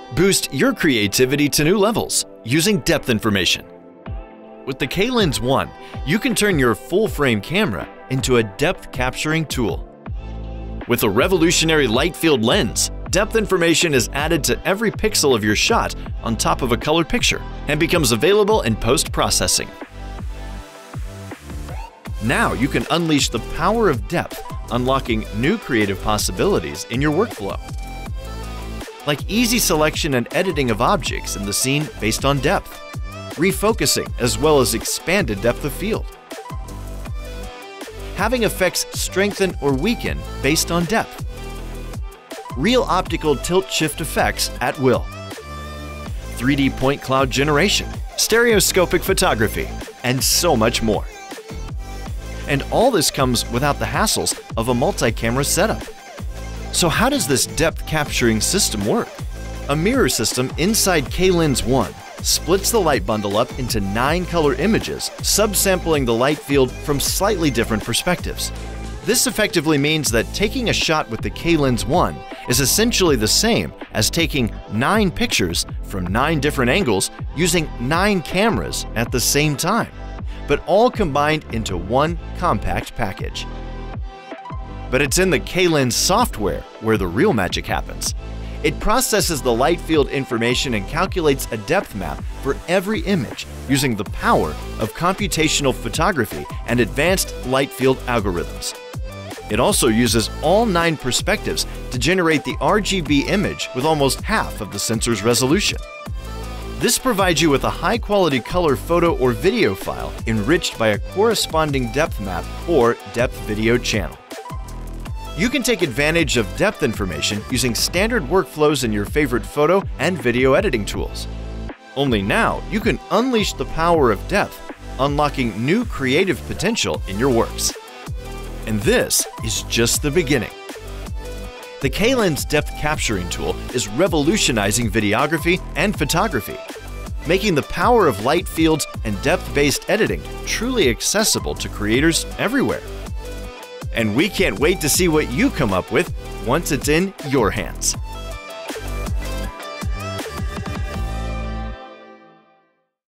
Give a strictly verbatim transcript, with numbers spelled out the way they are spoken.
Boost your creativity to new levels using depth information. With the KLens One, you can turn your full-frame camera into a depth-capturing tool. With a revolutionary light-field lens, depth information is added to every pixel of your shot on top of a colored picture and becomes available in post-processing. Now you can unleash the power of depth, unlocking new creative possibilities in your workflow. Like easy selection and editing of objects in the scene based on depth, refocusing as well as expanded depth of field, having effects strengthen or weaken based on depth, real optical tilt-shift effects at will, three D point cloud generation, stereoscopic photography, and so much more. And all this comes without the hassles of a multi-camera setup. So how does this depth capturing system work? A mirror system inside KLens One splits the light bundle up into nine color images, subsampling the light field from slightly different perspectives. This effectively means that taking a shot with the KLens One is essentially the same as taking nine pictures from nine different angles using nine cameras at the same time, but all combined into one compact package. But it's in the KLens software where the real magic happens. It processes the light field information and calculates a depth map for every image using the power of computational photography and advanced light field algorithms. It also uses all nine perspectives to generate the R G B image with almost half of the sensor's resolution. This provides you with a high-quality color photo or video file enriched by a corresponding depth map or depth video channel. You can take advantage of depth information using standard workflows in your favorite photo and video editing tools. Only now, you can unleash the power of depth, unlocking new creative potential in your works. And this is just the beginning. The KLens depth capturing tool is revolutionizing videography and photography, making the power of light fields and depth-based editing truly accessible to creators everywhere. And we can't wait to see what you come up with once it's in your hands.